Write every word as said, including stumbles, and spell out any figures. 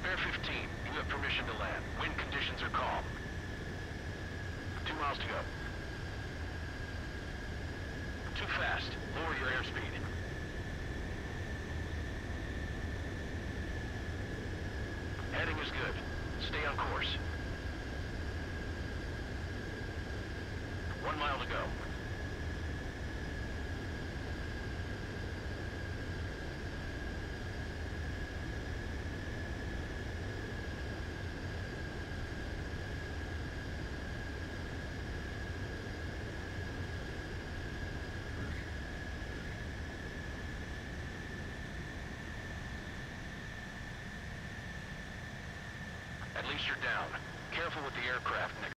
Bear fifteen, you have permission to land. Wind conditions are calm. Two miles to go. Too fast. Lower your airspeed. Heading is good. Stay on course. One mile to go. At least you're down. Careful with the aircraft, Nick.